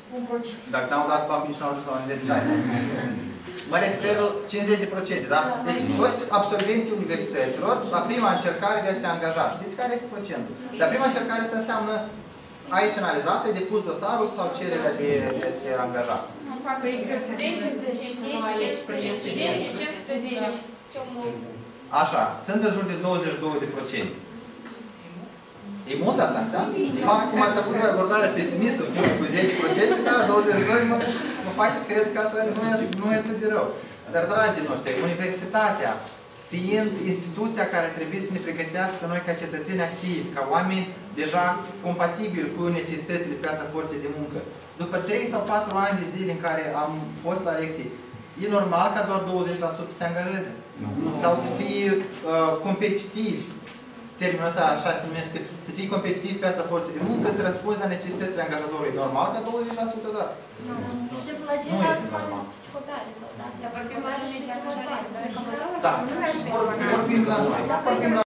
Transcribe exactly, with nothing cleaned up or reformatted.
Dacă n-au dat bani, nici n-au ajuns la universitate. Mă refer la cincizeci de procente, da? Deci toți absolvenții universităților, la prima încercare de a se angaja. Știți care este procentul? La prima încercare asta înseamnă ai finalizat, ai depus dosarul sau cererea de, de, de angajat. zece, cincisprezece. Așa, sunt în jur de douăzeci și doi de procente. E mult asta, da? De fapt, cum ați avut o abordare pesimistă, cu zece procente, da, douăzeci și doi mă, mă faci să cred că asta nu e, nu e atât de rău. Dar, dragii noștri, universitatea, fiind instituția care trebuie să ne pregătească noi ca cetățeni activi, ca oameni deja compatibili cu necesitățile piața forței de muncă, după trei sau patru ani de zile în care am fost la lecții, e normal ca doar douăzeci la sută să se angajeze. Sau să fie uh, competitivi. Termenul ăsta așa se numește, să fii competitiv pe piața forței de muncă, să răspunzi la necesitățile angajatorului. Normal ca douăzeci la sută dat. De exemplu, la ceilalți bani despre psihotare sau dați. Dar vorbim mai ales de psihotare. Da, vorbim la noi.